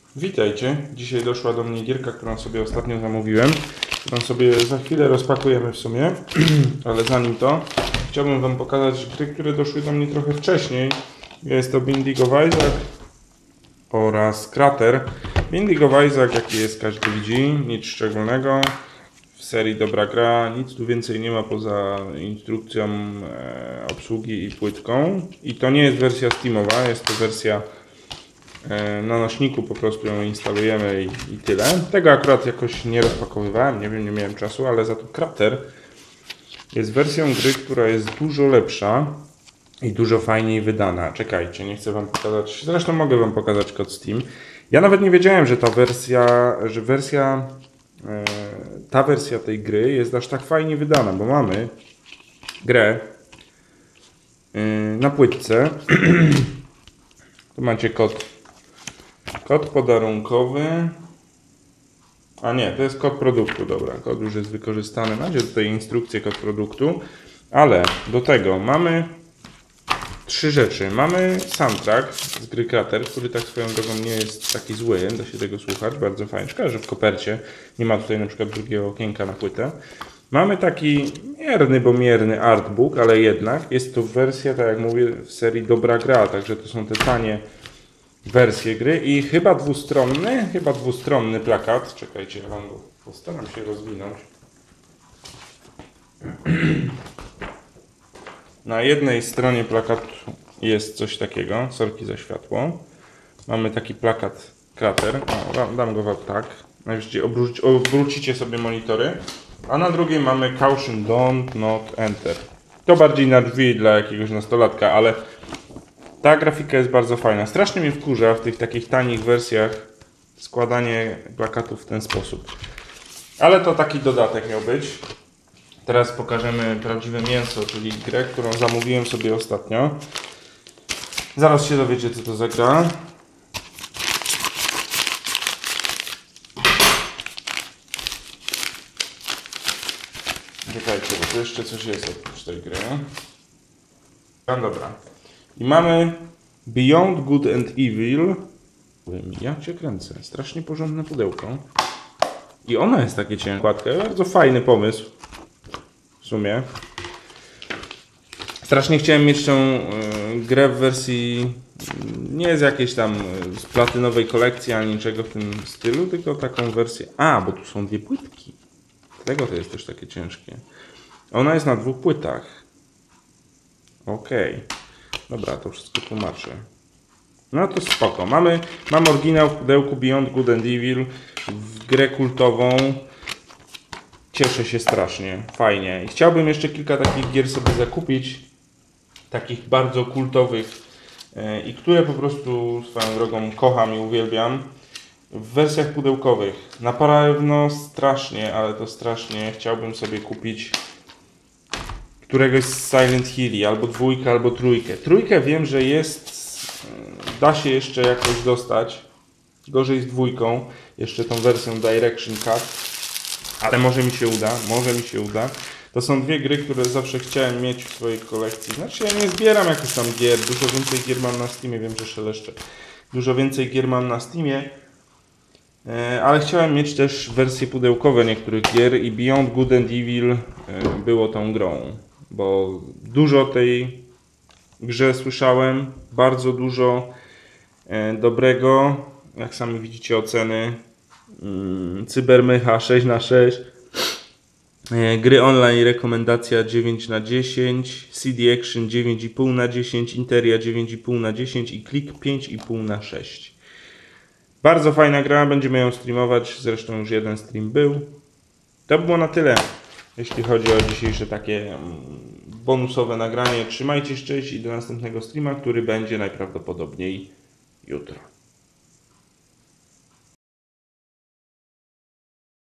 Witajcie. Dzisiaj doszła do mnie gierka, którą sobie ostatnio zamówiłem. Którą sobie za chwilę rozpakujemy w sumie. Ale zanim to, chciałbym Wam pokazać gry, które doszły do mnie trochę wcześniej. Jest to Binding of Isaac oraz Crater. Binding of Isaac, jaki jest, każdy widzi. Nic szczególnego. W serii dobra gra. Nic tu więcej nie ma poza instrukcją obsługi i płytką. I to nie jest wersja Steamowa, jest to wersja na nośniku, po prostu ją instalujemy i tyle. Tego akurat jakoś nie rozpakowywałem, nie wiem, nie miałem czasu, ale za to Crater jest wersją gry, która jest dużo lepsza i dużo fajniej wydana. Czekajcie, nie chcę Wam pokazać, zresztą mogę Wam pokazać kod Steam. Ja nawet nie wiedziałem, że ta wersja tej gry jest aż tak fajnie wydana, bo mamy grę na płytce. Tu macie kod podarunkowy. A nie, to jest kod produktu, dobra. Kod już jest wykorzystany. Macie tutaj instrukcję, kod produktu. Ale do tego mamy trzy rzeczy. Mamy soundtrack z gry Crater, który tak swoją drogą nie jest taki zły. Da się tego słuchać, bardzo fajnie. Szkoda, że w kopercie nie ma tutaj na przykład drugiego okienka na płytę. Mamy taki mierny artbook, ale jednak jest to wersja, tak jak mówię, w serii dobra gra. Także to są te tanie wersje gry i chyba dwustronny plakat. Czekajcie, ja Wam go postaram się rozwinąć. Na jednej stronie plakatu jest coś takiego, sorki za światło. Mamy taki plakat Crater, dam go Wam tak. Najwyżej obrócicie sobie monitory. A na drugiej mamy Caution Don't Not Enter. To bardziej na drzwi dla jakiegoś nastolatka, ale ta grafika jest bardzo fajna. Strasznie mnie wkurza w tych takich tanich wersjach składanie plakatów w ten sposób. Ale to taki dodatek miał być. Teraz pokażemy prawdziwe mięso, czyli grę, którą zamówiłem sobie ostatnio. Zaraz się dowiecie, co to za gra. Czekajcie, bo tu jeszcze coś jest oprócz tej gry. No dobra. I mamy Beyond Good and Evil. Ja cię kręcę. Strasznie porządne pudełko. I ona jest takie cienkie. Bardzo fajny pomysł. W sumie. Strasznie chciałem mieć tą grę w wersji nie z jakiejś tam z platynowej kolekcji ani niczego w tym stylu, tylko taką wersję. A, bo tu są dwie płytki. Dlatego to jest też takie ciężkie. Ona jest na dwóch płytach. Okej. Dobra, to wszystko tłumaczę. No to spoko. Mamy oryginał w pudełku Beyond Good and Evil, w grę kultową. Cieszę się strasznie. Fajnie. I chciałbym jeszcze kilka takich gier sobie zakupić. Takich bardzo kultowych i które po prostu swoją drogą kocham i uwielbiam. W wersjach pudełkowych. Na pewno strasznie, ale to strasznie chciałbym sobie kupić któregoś z Silent Hilli, albo dwójkę, albo trójkę. Trójkę wiem, że jest, da się jeszcze jakoś dostać. Gorzej z dwójką, jeszcze tą wersją Direction Cut. Ale może mi się uda. To są dwie gry, które zawsze chciałem mieć w swojej kolekcji. Znaczy ja nie zbieram jakichś tam gier, dużo więcej gier mam na Steamie, wiem, że szeleszczę. Dużo więcej gier mam na Steamie. Ale chciałem mieć też wersje pudełkowe niektórych gier i Beyond Good and Evil było tą grą. Bo dużo o tej grze słyszałem, bardzo dużo dobrego, jak sami widzicie oceny, Cybermecha 6/6, gry online rekomendacja 9/10, CD Action 9,5/10, Interia 9,5/10 i Klik 5,5/6. Bardzo fajna gra, będziemy ją streamować, zresztą już jeden stream był. To było na tyle, jeśli chodzi o dzisiejsze takie bonusowe nagranie. Trzymajcie się, cześć i do następnego streama, który będzie najprawdopodobniej jutro.